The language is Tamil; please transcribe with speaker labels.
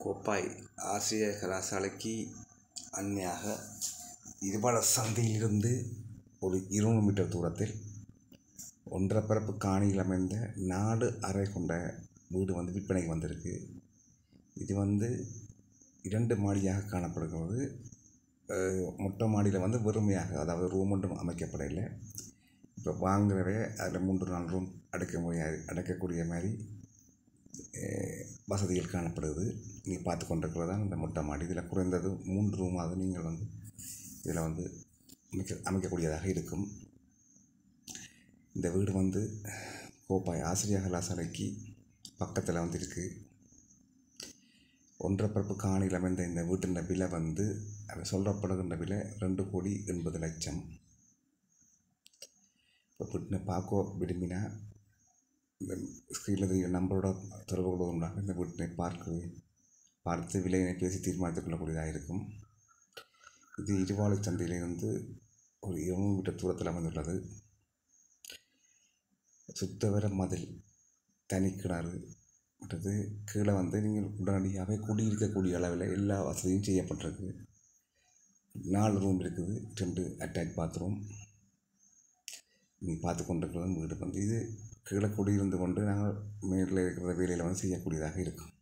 Speaker 1: கோப்பாய் ஆசிரிய கலாசாலைக்கு அண்மையாக இருபால சந்தையிலிருந்து ஒரு 200 மீட்டர் தூரத்தில் ஒன்றரை பரப்பு காணியில் அமைந்த 4 அறை கொண்ட வீடு விற்பனைக்கு வந்திருக்கு. இது 2 மாடியாக காணப்படுகிறது. மொட்டை மாடியில் வெறுமையாக, அதாவது ரூம் ஒன்றும் அமைக்கப்படவில்லை. இப்போ வாங்குறவே அதில் 3-4 ரூம் அடைக்கக்கூடிய மாதிரி வசதிகள் காணப்படுது. நீங்கள் பார்த்து கொண்டிருக்கிறது தான் இந்த மொட்டை மாடி. இதில் குறைந்தது 3 ரூமாவது நீங்கள் இதில் அமைக்கக்கூடியதாக இருக்கும். இந்த வீடு கோப்பாய் ஆசிரிய கலாசாலைக்கு பக்கத்தில் இருக்குது. ஒன்றரை பரப்பு காணியில் அமைந்த இந்த வீட்டின் விலை அது சொல்லப்படுகின்ற விலை 2,80,00,000. இப்போ வீட்டினை பார்க்க விரும்பினா இந்த ஸ்க்ரீனில் நம்பரோட தொடர்பு உண்டாக இந்த வீட்டினை பார்த்து விலையினை பேசி தீர்மானித்துக் கொள்ளக்கூடியதாக இருக்கும். இது இருவாலை சந்தையிலிருந்து ஒரு 200 மீட்டர் தூரத்தில் அமைந்துள்ளது. சுத்தவர மதில், தனி கிணறு, மற்றது கீழே நீங்கள் உடனடியாகவே குடியிருக்கக்கூடிய அளவில் எல்லா வசதியும் செய்யப்பட்டிருக்கு. 4 ரூம் இருக்குது, 2 அட்டாச் பாத்ரூம். நீங்கள் பார்த்து கொண்டிருக்கிறது வீடு இது கீழே குடியிருந்து கொண்டு நாங்கள் மேலே இருக்கிற வேலையில் செய்யக்கூடியதாக இருக்கும்.